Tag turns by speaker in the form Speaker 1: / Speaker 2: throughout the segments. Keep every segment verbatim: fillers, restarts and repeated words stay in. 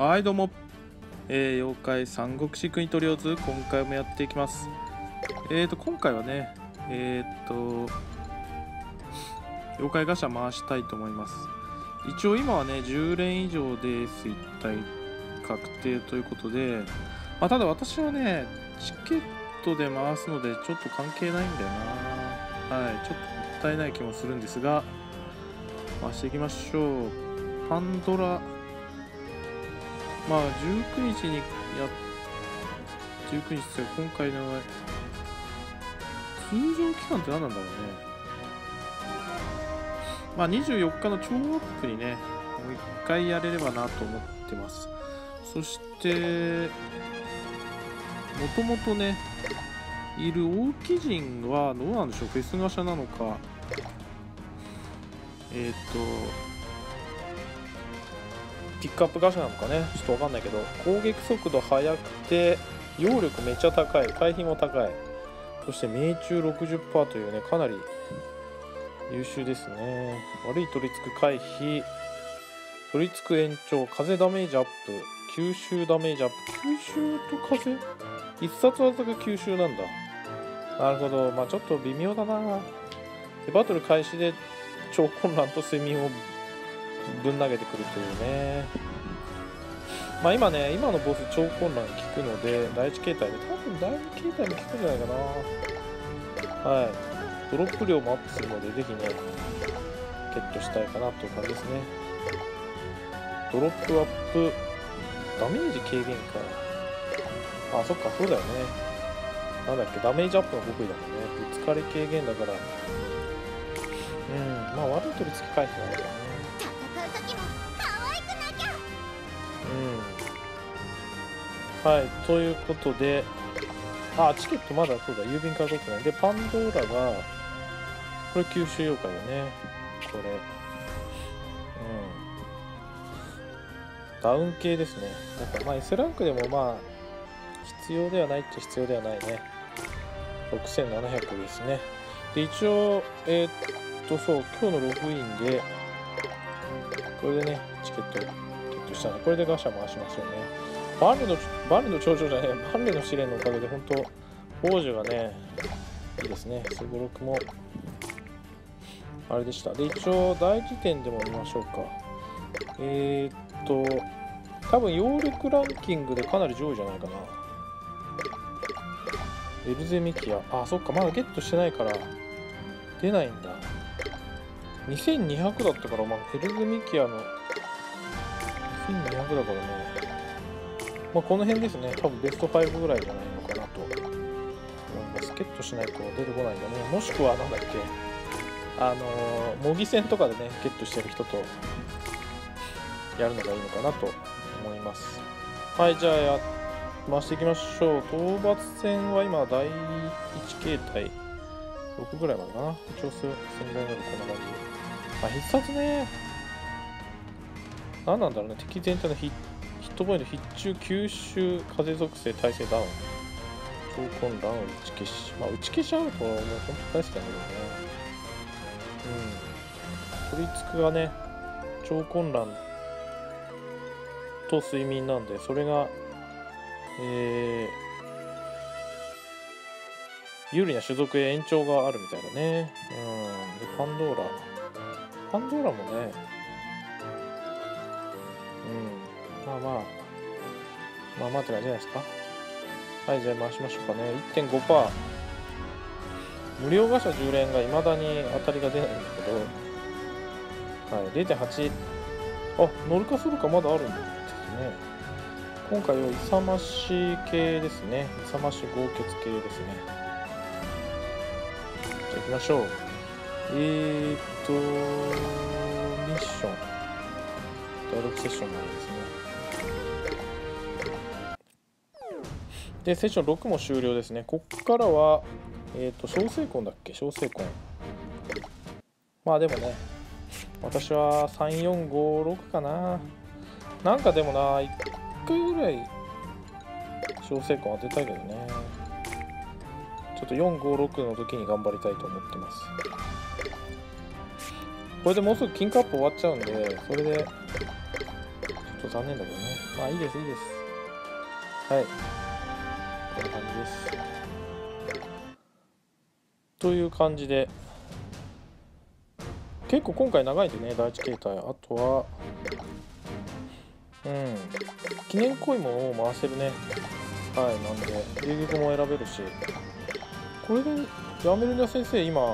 Speaker 1: はいどうも、えー、妖怪三国志国取り図今回もやっていきます。えーと今回はねえーと妖怪ガシャ回したいと思います。一応今はねじゅう連以上です一体確定ということで、まあ、ただ私はねチケットで回すのでちょっと関係ないんだよな。はい、ちょっともったいない気もするんですが回していきましょう。パンドラ、まあじゅうくにちにやじゅうくにちって今回の通常期間って何なんだろうね。まあにじゅうよっかの超アップにねもういっかいやれればなと思ってます。そしてもともとねいる大木人はどうなんでしょう。フェスガシャなのかえっ、ー、とピックアップガシャなのかねちょっとわかんないけど、攻撃速度速くて揚力めっちゃ高い、回避も高い、そして命中 ろくじゅっパーセント というねかなり優秀ですね。悪い取り付く回避、取り付く延長、風ダメージアップ、吸収ダメージアップ、吸収と風必殺技が吸収なんだ。なるほど、まあちょっと微妙だな。でバトル開始で超混乱と睡眠をぶん投げてくるというね。まあ今ね今のボス超混乱効くので第一形態で多分第二形態も効くんじゃないかな。はい、ドロップ量もアップするのでぜひねゲットしたいかなという感じですね。ドロップアップダメージ軽減か。あそっかそうだよね。なんだっけダメージアップの極意だもんね。ぶつかり軽減だからうんまあ悪い取り付き回避なんだよね。うん、はいということで、あチケットまだそうだ郵便から取ってないで、パンドーラがこれ九州妖怪だね。これうんダウン系ですね。だからまあ S ランクでもまあ必要ではないっちゃ必要ではないね。ろくせんななひゃくですね。で一応えー、っとそう今日のログインでこれでねチケットゲットしたのでこれでガシャ回しますよね。バンレのバンレの頂上じゃないバンレの試練のおかげで本当王女がねいいですね。すごろくもあれでした。で一応大辞典でも見ましょうか。えー、っと多分揚力ランキングでかなり上位じゃないかな。エルゼミキア、あそっかまだゲットしてないから出ないんだ。にせんにひゃくだったから、まあ、エルゼミキアのにせんにひゃくだからね、まあこの辺ですね。多分ベストごぐらいじゃないのかなと思います。ゲットしないと出てこないんだね。もしくはなんだっけあのー、模擬戦とかでねゲットしてる人とやるのがいいのかなと思います。はい、じゃあや回していきましょう。討伐戦は今だいいち形態ろくぐらいまでかな。一応戦在なるこんな感じ。まあ必殺ね何なんだろうね。敵全体のヒットポイント必中吸収風属性耐性ダウン超混乱打ち消し、まあ打ち消しあるともう本当大好きなんだけどね。うん取り付くがね超混乱と睡眠なんでそれがえー、有利な種族へ延長があるみたいだね。うんでパンドーラパンドーラもねうんまあまあまあまあって感じじゃないですか。はいじゃあ回しましょうかね。 いってんごパーセント 無料ガシャじゅう連がいまだに当たりが出ないんだけど、はい れいてんはち あ乗るかするかまだあるんですね。今回は勇まし系ですね。勇まし豪傑系ですね。じゃあ行きましょう。えーっとミッションだいろくセッションなんですね。でセッションろくも終了ですね。こっからはえーっと小生魂だっけ小生魂。まあでもね私はさんよんごろくかな。なんかでもないっかいぐらい小生魂当てたいけどね。ちょっとよんごろくの時に頑張りたいと思ってます。これでもうすぐ金カップ終わっちゃうんでそれでちょっと残念だけどね。まあいいですいいです。はい、こんな感じです。という感じで結構今回長いんでね、だいいち形態。あとはうん記念コインも回せるね。はい、なんで遊戯も選べるし、これでヤメルニャ先生今ヤ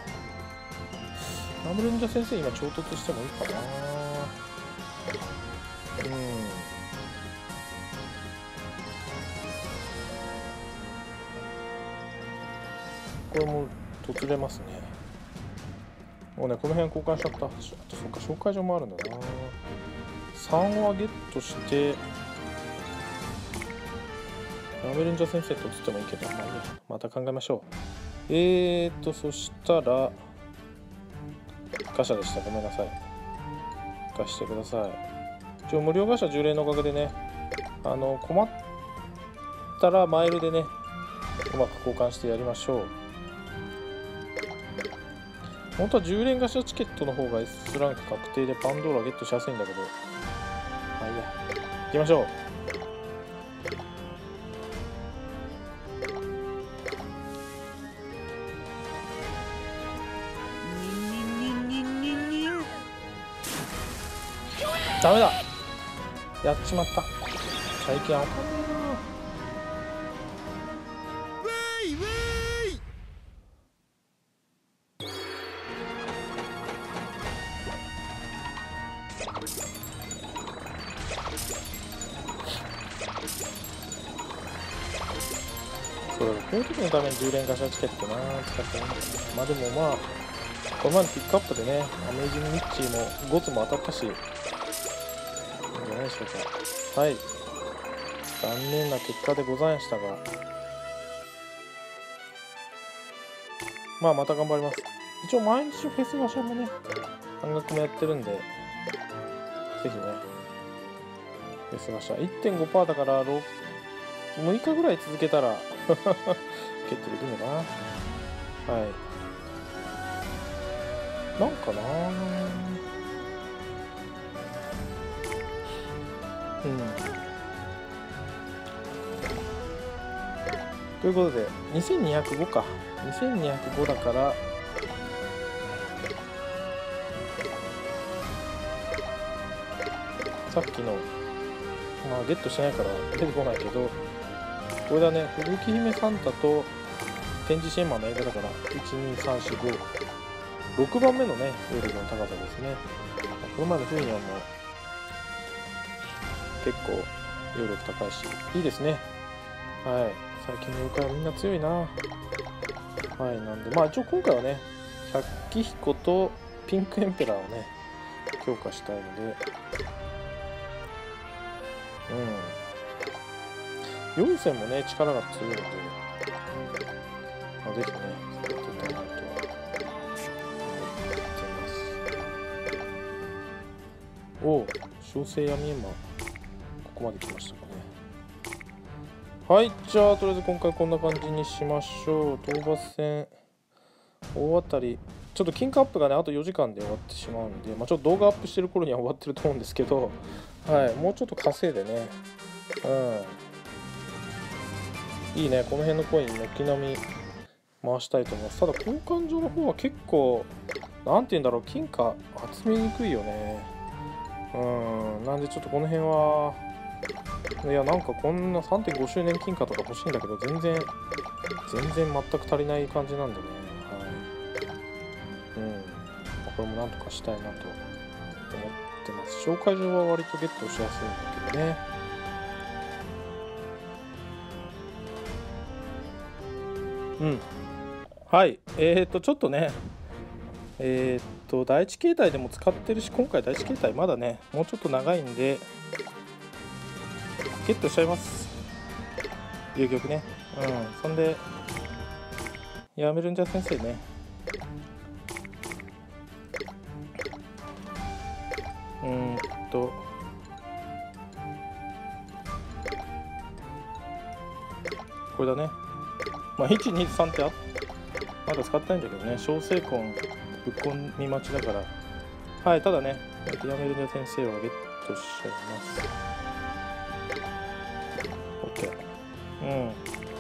Speaker 1: メルニャ先生今衝突してもいいかな。うんこれも突れますね。もうね、この辺交換しちゃった。あとそっか、紹介状もあるんだな。さんはゲットしてヤメルンジャ先生とつってもいいけど、まあいいや、また考えましょう。えーとそしたらガシャでした。ごめんなさい。貸してください。一応無料ガシャじゅう連のおかげでね、あの困ったらマイルでねうまく交換してやりましょう。本当はじゅう連ガシャチケットの方が S ランク確定でパンドーラゲットしやすいんだけど、まあいいや、行きましょう。ダメだ、やっちまった。最近当たんねえな。そうだ、こういう時のためにじゅう連ガシャチケットな使ってもいいのかな。まあでもまあこの前のピックアップでね、アメージングミッチーもゴツも当たったし、いいんじゃないでしょうか。はい、残念な結果でございましたが、まあまた頑張ります。一応毎日フェスガシャもね、半額もやってるんで、ぜひね、フェスガシャ いってんごパーセント だからむいかぐらい続けたらゲットできるのかな。はい、なんかなうんということでにせんにひゃくごか、にせんにひゃくごだからさっきのまあゲットしないから出てこないけど、これだね、吹雪姫サンタと展示シェンマンの間だからいちにさんしごろくばんめのねウェルの高さですね。この前の冬にはもう結構揚力高いしいいですね。はい、最近の妖怪はみんな強いな。はい、なんでまあ一応今回はね百鬼彦とピンクエンペラーをね強化したいので、うん、よんせんもね力が強いので、まあ、ぜひねやっていきたいなとは思ってます。おお、小生闇エマここまで来ましたかね。はい、じゃあとりあえず今回こんな感じにしましょう。討伐戦大当たり、ちょっと金貨アップがねあとよじかんで終わってしまうんで、まあ、ちょっと動画アップしてる頃には終わってると思うんですけど、はい、もうちょっと稼いでね、うん、いいね、この辺のコイン軒並み回したいと思います。ただ交換所の方は結構なんて言うんだろう、金貨集めにくいよね。うん、なんでちょっとこの辺はいや、なんかこんな さんてんご 周年金貨とか欲しいんだけど全然全然全く足りない感じなんでね。はい、うん、これもなんとかしたいなと思ってます。紹介状は割とゲットしやすいんだけどね。うん、はい、えーとちょっとねえー、っとだいいち形態でも使ってるし、今回だいいち形態まだねもうちょっと長いんでゲットしちゃいます、遊玉ね。うん、そんでやめるんじゃ先生ね。うーんとこれだね。まあいちにさんってあまだ使ってないんだけどね、小生魂ぶっ込み待ちだから。はい、ただねやめるんじゃ先生はゲッとしちゃいます。 OK。 うん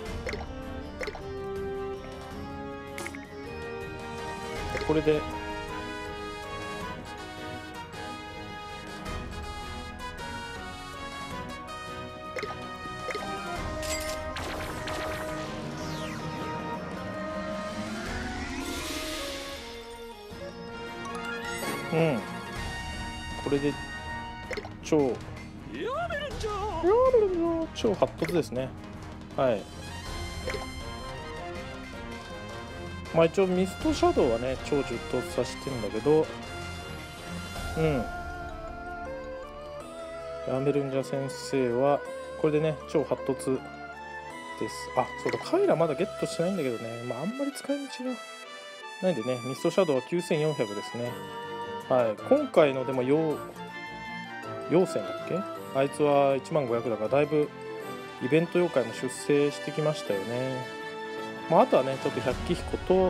Speaker 1: これでうんこれで超やめるんじゃ超発突ですね。はい。まあ一応ミストシャドウはね超じゅっ突さしてんだけど、うんヤメルンジャ先生はこれでね超発突です。あそうだカイラまだゲットしないんだけどね、まああんまり使い道がないんでね、ミストシャドウはきゅうせんよんひゃくですね。はい、今回のでも陽線だっけ、あいつはいちまんごひゃくだからだいぶイベント妖怪も出世してきましたよね。まあ、あとはねちょっと百鬼彦と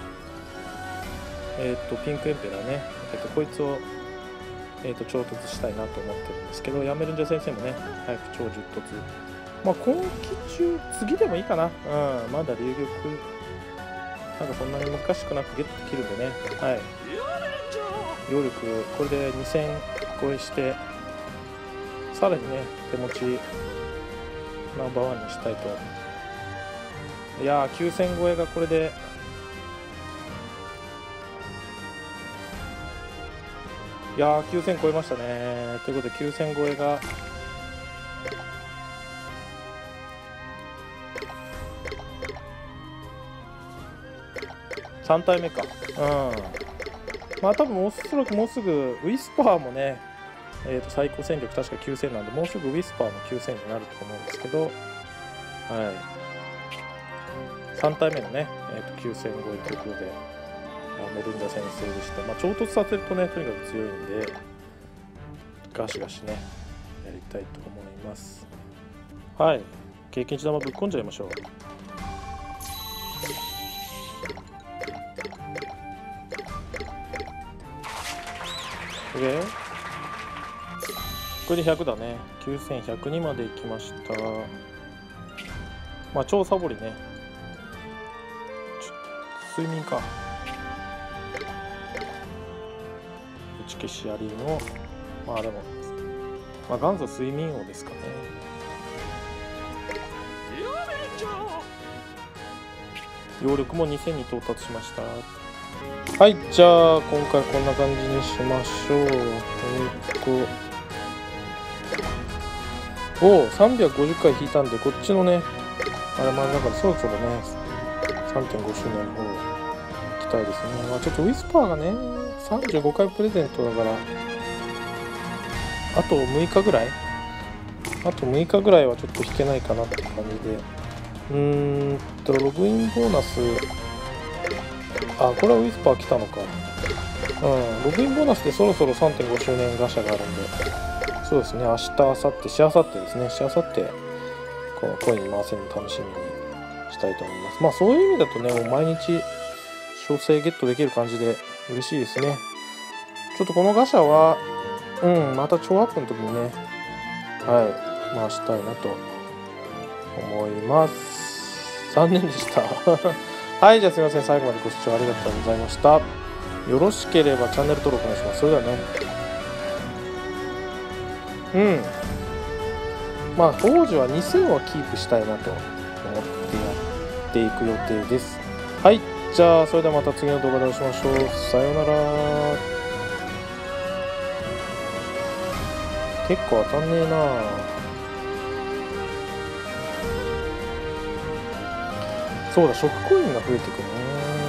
Speaker 1: えっ、ー、とピンクエンペラーね、えー、とこいつを、えー、と超突したいなと思ってるんですけど、ヤメルンジャ先生もね早く超じゅっ突、まあ今期中次でもいいかな。うんまだ龍玉なんかそんなに難しくなくゲットできるんでね。はい揚力これでにせん超えしてさらにね手持ちナンバーワンにしたいと。いやーきゅうせん超えがこれでいやーきゅうせん超えましたね。ということできゅうせん超えがさん体目か。うんまあ多分おそらくもうすぐウィスパーもね、えー、と最高戦力確かきゅうせんなんで、もうすぐウィスパーもきゅうせんになると思うんですけど、はいさん体目のね、えー、ときゅうせん超えということでメルンジャ先生でした。まあ、衝突させるとねとにかく強いんでガシガシねやりたいと思います。はい経験値玉ぶっこんじゃいましょう。これでひゃくだね。きゅうせんひゃくにまでいきました。まあ超サボりね。睡眠か。打ち消しアリーのまあでもまあ元祖睡眠王ですかね。揚力もにせんに到達しました。はい、じゃあ今回こんな感じにしましょう。えー、っとおおさんびゃくごじゅっかい引いたんでこっちのねあれまあだからそろそろね さんてんご 周年の方行きたいですね。まあちょっとウィスパーがねさんじゅうごかいプレゼントだからあとむいかぐらいあとむいかぐらいはちょっと引けないかなって感じで、うーんとログインボーナスあ、これはウィスパー来たのか。うん、ログインボーナスでそろそろ さんてんご 周年ガシャがあるんで、そうですね、明日、明後日、しあさってですね、しあさって、このコイン回せるの楽しみにしたいと思います。まあ、そういう意味だとね、もう毎日、小生ゲットできる感じで嬉しいですね。ちょっとこのガシャは、うん、また超アップの時にね、はい、回したいなと思います。残念でした。はい、じゃあすみません。最後までご視聴ありがとうございました。よろしければチャンネル登録お願いします。それではね。うん。まあ、当時はにせんはキープしたいなと思ってやっていく予定です。はい、じゃあそれではまた次の動画でお会いしましょう。さようなら。結構当たんねえな。そうだ、食コインが増えてくね。